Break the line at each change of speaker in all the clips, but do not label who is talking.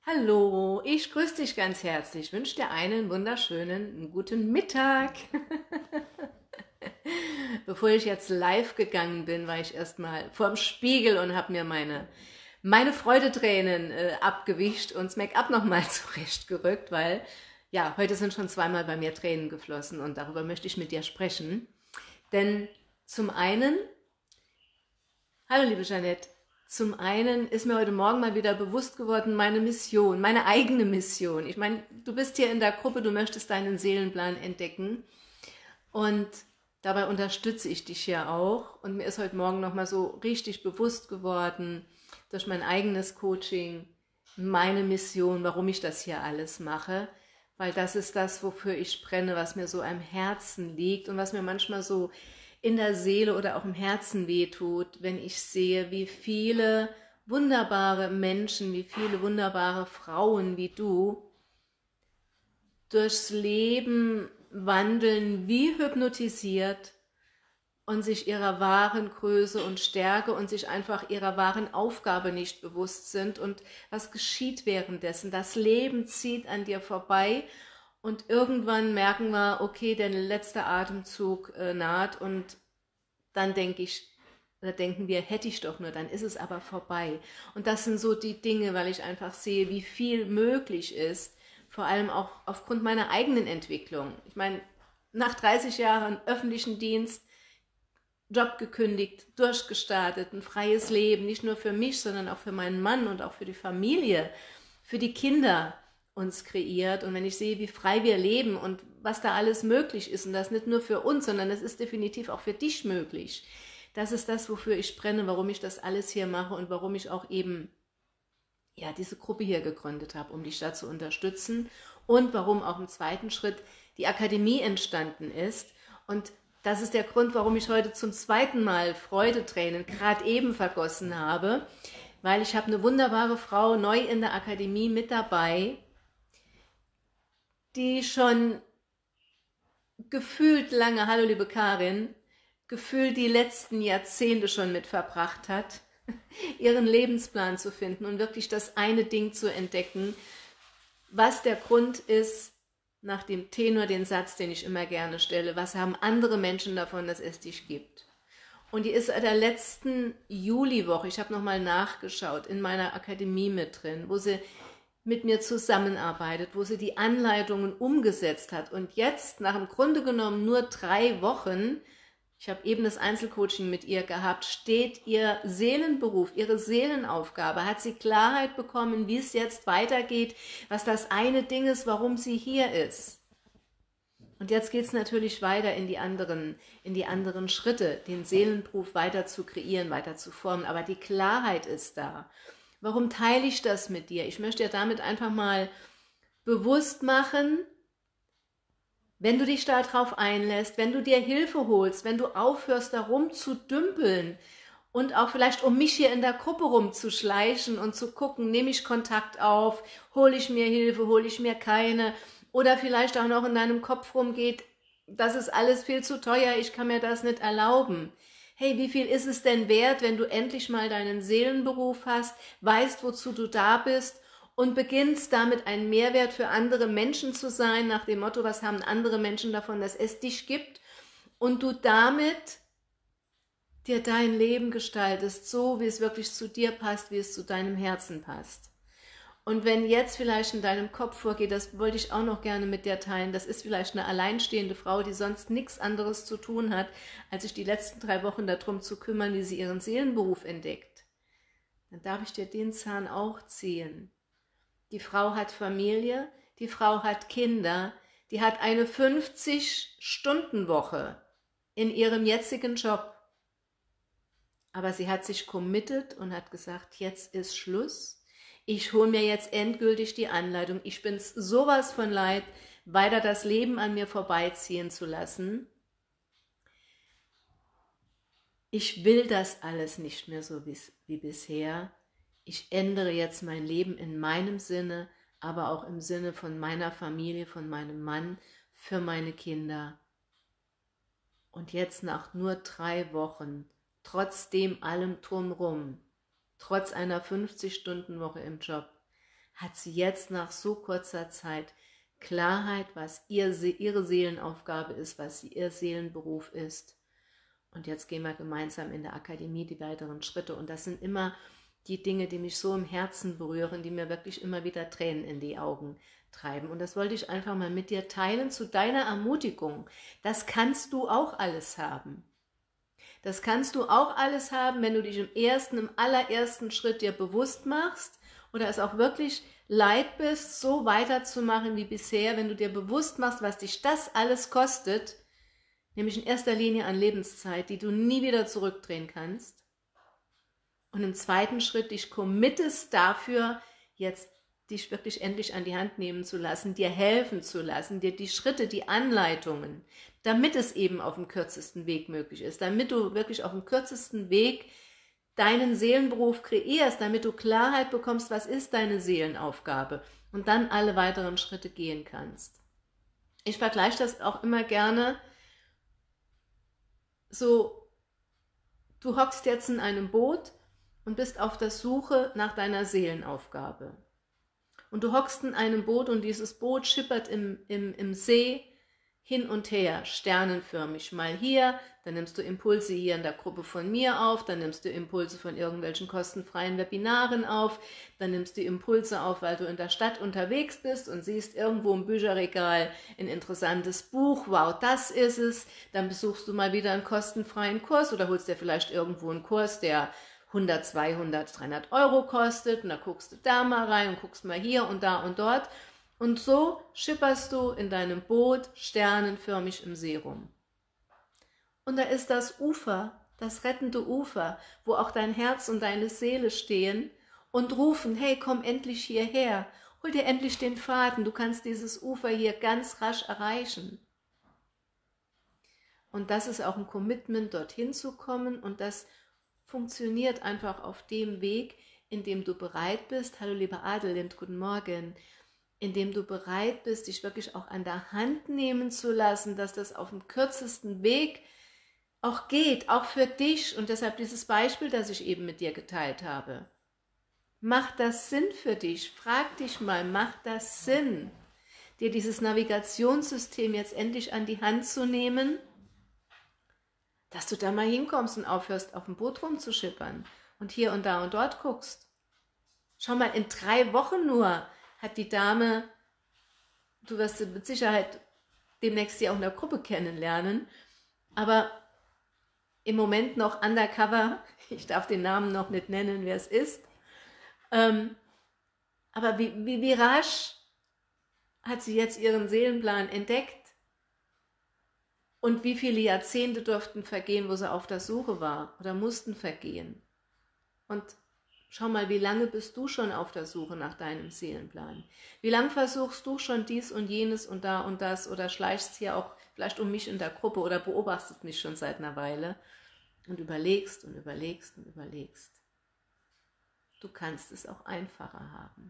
Hallo, ich grüße dich ganz herzlich. Ich wünsche dir einen wunderschönen guten Mittag. Bevor ich jetzt live gegangen bin, war ich erstmal vorm Spiegel und habe mir meine Freudetränen abgewischt und das Make-up nochmal zurechtgerückt, weil ja, heute sind schon zweimal bei mir Tränen geflossen und darüber möchte ich mit dir sprechen. Denn zum einen, hallo liebe Jeanette, zum einen ist mir heute Morgen mal wieder bewusst geworden, meine Mission, meine eigene Mission. Ich meine, du bist hier in der Gruppe, du möchtest deinen Seelenplan entdecken und dabei unterstütze ich dich ja auch. Und mir ist heute Morgen nochmal so richtig bewusst geworden, durch mein eigenes Coaching, meine Mission, warum ich das hier alles mache. Weil das ist das, wofür ich brenne, was mir so am Herzen liegt und was mir manchmal so in der Seele oder auch im Herzen wehtut, wenn ich sehe, wie viele wunderbare Menschen, wie viele wunderbare Frauen wie du durchs Leben wandeln wie hypnotisiert und sich ihrer wahren Größe und Stärke und sich einfach ihrer wahren Aufgabe nicht bewusst sind. Und was geschieht währenddessen? Das Leben zieht an dir vorbei und irgendwann merken wir, okay, der letzte Atemzug naht und dann denke ich, oder denken wir, hätte ich doch nur, dann ist es aber vorbei. Und das sind so die Dinge, weil ich einfach sehe, wie viel möglich ist, vor allem auch aufgrund meiner eigenen Entwicklung. Ich meine, nach 30 Jahren öffentlichen Dienst, Job gekündigt, durchgestartet, ein freies Leben, nicht nur für mich, sondern auch für meinen Mann und auch für die Familie, für die Kinder uns kreiert. Und wenn ich sehe, wie frei wir leben und was da alles möglich ist, und das nicht nur für uns, sondern es ist definitiv auch für dich möglich, das ist das, wofür ich brenne, warum ich das alles hier mache und warum ich auch eben ja, diese Gruppe hier gegründet habe, um dich da zu unterstützen und warum auch im zweiten Schritt die Akademie entstanden ist. Und das ist der Grund, warum ich heute zum zweiten Mal Freudetränen gerade eben vergossen habe, weil ich habe eine wunderbare Frau neu in der Akademie mit dabei, die schon gefühlt lange, hallo liebe Karin, gefühlt die letzten Jahrzehnte schon mit verbracht hat, ihren Lebensplan zu finden und wirklich das eine Ding zu entdecken, was der Grund ist, nach dem Tenor den Satz, den ich immer gerne stelle, was haben andere Menschen davon, dass es dich gibt? Und die ist seit der letzten Juliwoche, ich habe nochmal nachgeschaut, in meiner Akademie mit drin, wo sie mit mir zusammenarbeitet, wo sie die Anleitungen umgesetzt hat. Und jetzt, nach im Grunde genommen nur 3 Wochen, ich habe eben das Einzelcoaching mit ihr gehabt, steht ihr Seelenberuf, ihre Seelenaufgabe, hat sie Klarheit bekommen, wie es jetzt weitergeht, was das eine Ding ist, warum sie hier ist. Und jetzt geht es natürlich weiter in die anderen Schritte, den Seelenberuf weiter zu kreieren, weiter zu formen. Aber die Klarheit ist da. Warum teile ich das mit dir? Ich möchte dir damit einfach mal bewusst machen, wenn du dich darauf einlässt, wenn du dir Hilfe holst, wenn du aufhörst, da rumzudümpeln und auch vielleicht um mich hier in der Gruppe rumzuschleichen und zu gucken, nehme ich Kontakt auf, hole ich mir Hilfe, hole ich mir keine, oder vielleicht auch noch in deinem Kopf rumgeht, das ist alles viel zu teuer, ich kann mir das nicht erlauben. Hey, wie viel ist es denn wert, wenn du endlich mal deinen Seelenberuf hast, weißt, wozu du da bist und beginnst damit ein Mehrwert für andere Menschen zu sein, nach dem Motto, was haben andere Menschen davon, dass es dich gibt, und du damit dir dein Leben gestaltest, so wie es wirklich zu dir passt, wie es zu deinem Herzen passt. Und wenn jetzt vielleicht in deinem Kopf vorgeht, das wollte ich auch noch gerne mit dir teilen, das ist vielleicht eine alleinstehende Frau, die sonst nichts anderes zu tun hat, als sich die letzten 3 Wochen darum zu kümmern, wie sie ihren Seelenberuf entdeckt, dann darf ich dir den Zahn auch ziehen. Die Frau hat Familie, die Frau hat Kinder, die hat eine 50-Stunden-Woche in ihrem jetzigen Job. Aber sie hat sich committed und hat gesagt, jetzt ist Schluss. Ich hole mir jetzt endgültig die Anleitung. Ich bin es sowas von leid, weiter das Leben an mir vorbeiziehen zu lassen. Ich will das alles nicht mehr so wie bisher. Ich ändere jetzt mein Leben in meinem Sinne, aber auch im Sinne von meiner Familie, von meinem Mann, für meine Kinder. Und jetzt nach nur 3 Wochen, trotzdem allem drumrum, trotz einer 50-Stunden-Woche im Job, hat sie jetzt nach so kurzer Zeit Klarheit, was ihre Seelenaufgabe ist, was ihr Seelenberuf ist. Und jetzt gehen wir gemeinsam in der Akademie die weiteren Schritte. Und das sind immer die Dinge, die mich so im Herzen berühren, die mir wirklich immer wieder Tränen in die Augen treiben. Und das wollte ich einfach mal mit dir teilen zu deiner Ermutigung. Das kannst du auch alles haben. Das kannst du auch alles haben, wenn du dich im allerersten Schritt dir bewusst machst oder es auch wirklich leid bist, so weiterzumachen wie bisher, wenn du dir bewusst machst, was dich das alles kostet, nämlich in erster Linie an Lebenszeit, die du nie wieder zurückdrehen kannst. Und im zweiten Schritt dich committest dafür, jetzt dich wirklich endlich an die Hand nehmen zu lassen, dir helfen zu lassen, dir die Schritte, die Anleitungen, damit es eben auf dem kürzesten Weg möglich ist, damit du wirklich auf dem kürzesten Weg deinen Seelenberuf kreierst, damit du Klarheit bekommst, was ist deine Seelenaufgabe und dann alle weiteren Schritte gehen kannst. Ich vergleiche das auch immer gerne so, du hockst jetzt in einem Boot und bist auf der Suche nach deiner Seelenaufgabe. Und du hockst in einem Boot und dieses Boot schippert im See hin und her, sternenförmig. Mal hier, dann nimmst du Impulse hier in der Gruppe von mir auf, dann nimmst du Impulse von irgendwelchen kostenfreien Webinaren auf, dann nimmst du Impulse auf, weil du in der Stadt unterwegs bist und siehst irgendwo im Bücherregal ein interessantes Buch, wow, das ist es. Dann besuchst du mal wieder einen kostenfreien Kurs oder holst dir vielleicht irgendwo einen Kurs, der 100, 200, 300 Euro kostet und da guckst du da mal rein und guckst mal hier und da und dort. Und so schipperst du in deinem Boot sternenförmig im See rum. Und da ist das Ufer, das rettende Ufer, wo auch dein Herz und deine Seele stehen und rufen, hey, komm endlich hierher, hol dir endlich den Faden, du kannst dieses Ufer hier ganz rasch erreichen. Und das ist auch ein Commitment, dorthin zu kommen, und das funktioniert einfach auf dem Weg, in dem du bereit bist, hallo liebe Adelind, guten Morgen, indem du bereit bist, dich wirklich auch an der Hand nehmen zu lassen, dass das auf dem kürzesten Weg auch geht, auch für dich. Und deshalb dieses Beispiel, das ich eben mit dir geteilt habe. Macht das Sinn für dich? Frag dich mal, macht das Sinn, dir dieses Navigationssystem jetzt endlich an die Hand zu nehmen, dass du da mal hinkommst und aufhörst, auf dem Boot rumzuschippern und hier und da und dort guckst. Schau mal, in 3 Wochen nur hat die Dame, du wirst sie mit Sicherheit demnächst ja auch in der Gruppe kennenlernen, aber im Moment noch undercover, ich darf den Namen noch nicht nennen, wer es ist, aber wie rasch hat sie jetzt ihren Seelenplan entdeckt und wie viele Jahrzehnte durften vergehen, wo sie auf der Suche war oder mussten vergehen. Und schau mal, wie lange bist du schon auf der Suche nach deinem Seelenplan? Wie lange versuchst du schon dies und jenes und da und das oder schleichst hier auch vielleicht um mich in der Gruppe oder beobachtest mich schon seit einer Weile und überlegst und überlegst und überlegst. Du kannst es auch einfacher haben.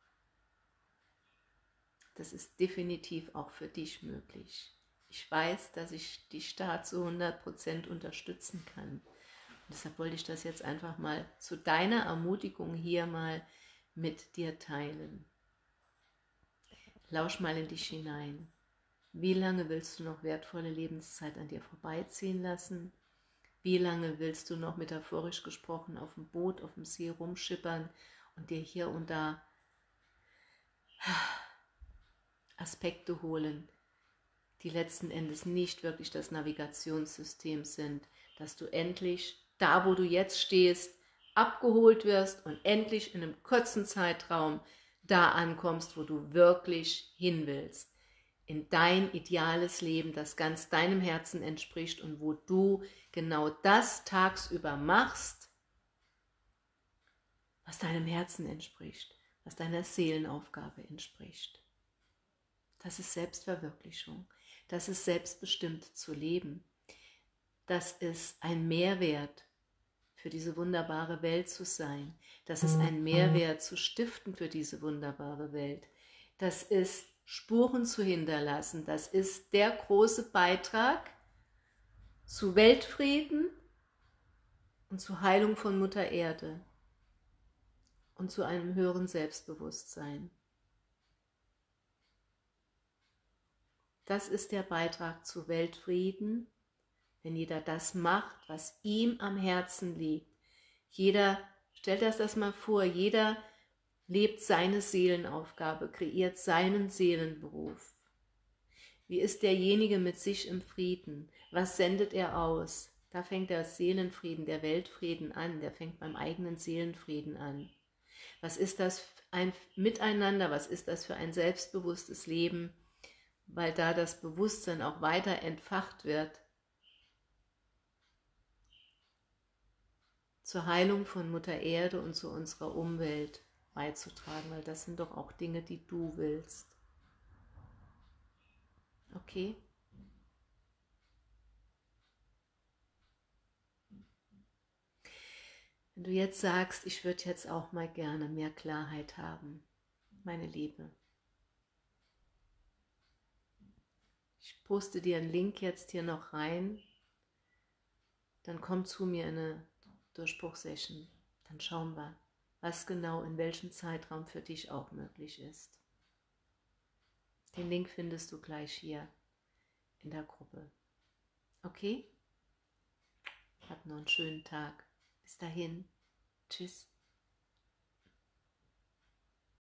Das ist definitiv auch für dich möglich. Ich weiß, dass ich dich da zu 100% unterstützen kann. Und deshalb wollte ich das jetzt einfach mal zu deiner Ermutigung hier mal mit dir teilen. Lausch mal in dich hinein. Wie lange willst du noch wertvolle Lebenszeit an dir vorbeiziehen lassen? Wie lange willst du noch metaphorisch gesprochen auf dem Boot, auf dem See rumschippern und dir hier und da Aspekte holen, die letzten Endes nicht wirklich das Navigationssystem sind, dass du endlich da, wo du jetzt stehst, abgeholt wirst und endlich in einem kurzen Zeitraum da ankommst, wo du wirklich hin willst. In dein ideales Leben, das ganz deinem Herzen entspricht und wo du genau das tagsüber machst, was deinem Herzen entspricht, was deiner Seelenaufgabe entspricht. Das ist Selbstverwirklichung, das ist selbstbestimmt zu leben, das ist ein Mehrwert für diese wunderbare Welt zu sein, das ist ein Mehrwert zu stiften für diese wunderbare Welt, das ist Spuren zu hinterlassen, das ist der große Beitrag zu Weltfrieden und zur Heilung von Mutter Erde. und zu einem höheren Selbstbewusstsein. Das ist der Beitrag zu Weltfrieden, wenn jeder das macht, was ihm am Herzen liegt. Jeder, stellt das mal vor, jeder lebt seine Seelenaufgabe, kreiert seinen Seelenberuf. Wie ist derjenige mit sich im Frieden? Was sendet er aus? Da fängt der Seelenfrieden, der Weltfrieden an, der fängt beim eigenen Seelenfrieden an. Was ist das für ein Miteinander, was ist das für ein selbstbewusstes Leben, weil da das Bewusstsein auch weiter entfacht wird, zur Heilung von Mutter Erde und zu unserer Umwelt beizutragen, weil das sind doch auch Dinge, die du willst. Okay? Wenn du jetzt sagst, ich würde jetzt auch mal gerne mehr Klarheit haben, meine Liebe, ich poste dir einen Link jetzt hier noch rein, dann komm zu mir in eine Durchbruchsession, dann schauen wir, was genau in welchem Zeitraum für dich auch möglich ist. Den Link findest du gleich hier in der Gruppe. Okay? Hab noch einen schönen Tag. Bis dahin. Tschüss.